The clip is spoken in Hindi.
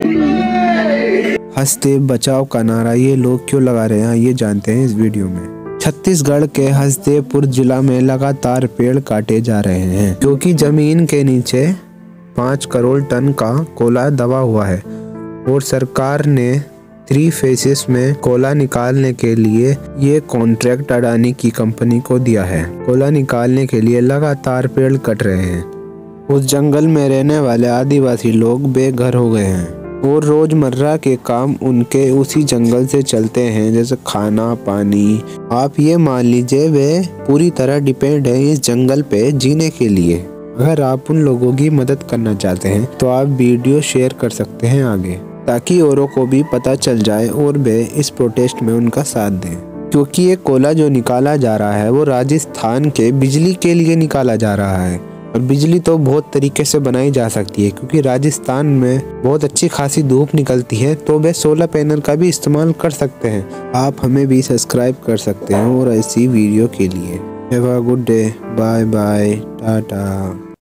हसदेव बचाओ का नारा ये लोग क्यों लगा रहे हैं ये जानते हैं इस वीडियो में। छत्तीसगढ़ के हसदेवपुर जिला में लगातार पेड़ काटे जा रहे हैं क्योंकि जमीन के नीचे 5 करोड़ टन का कोयला दबा हुआ है और सरकार ने 3 फेसेस में कोयला निकालने के लिए ये कॉन्ट्रैक्ट अडानी की कंपनी को दिया है। कोयला निकालने के लिए लगातार पेड़ कट रहे हैं। उस जंगल में रहने वाले आदिवासी लोग बेघर हो गए हैं और रोजमर्रा के काम उनके उसी जंगल से चलते हैं, जैसे खाना पानी। आप ये मान लीजिए वे पूरी तरह डिपेंड है इस जंगल पे जीने के लिए। अगर आप उन लोगों की मदद करना चाहते हैं तो आप वीडियो शेयर कर सकते हैं आगे, ताकि औरों को भी पता चल जाए और वे इस प्रोटेस्ट में उनका साथ दें। क्योंकि ये कोयला जो निकाला जा रहा है वो राजस्थान के बिजली के लिए निकाला जा रहा है और बिजली तो बहुत तरीके से बनाई जा सकती है क्योंकि राजस्थान में बहुत अच्छी खासी धूप निकलती है, तो वे सोलर पैनल का भी इस्तेमाल कर सकते हैं। आप हमें भी सब्सक्राइब कर सकते हैं और ऐसी वीडियो के लिए। Have a good day, bye bye, Tata.